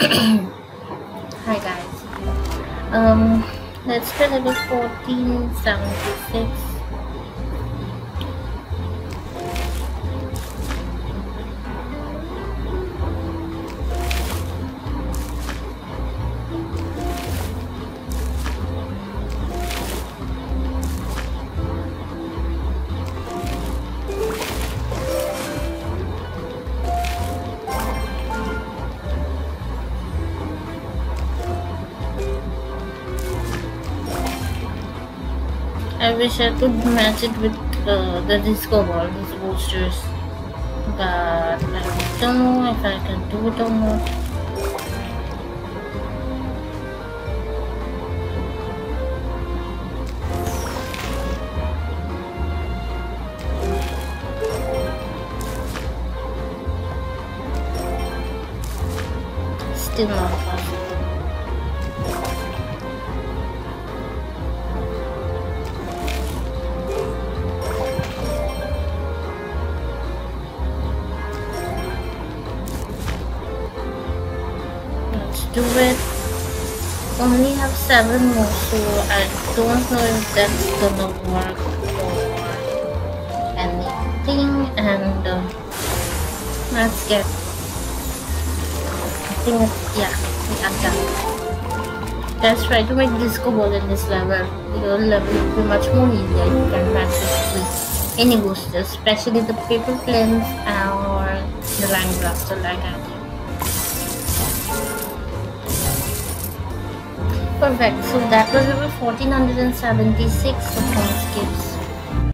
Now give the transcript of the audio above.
Hi guys. Um, let's play level 1476. I wish I could match it with the disco ball, these boosters, but I don't know if I can do it or not. Still not possible. Let's do it. Only have 7 more, so I don't know if that's gonna work or anything. And let's get. I think yeah, I'm done. Let's try to make disco ball in this level. Your level will be much more easier. You can match it with any boosters, especially the paper planes or the line blaster like I did. Perfect. So that was over 1476 of Homescapes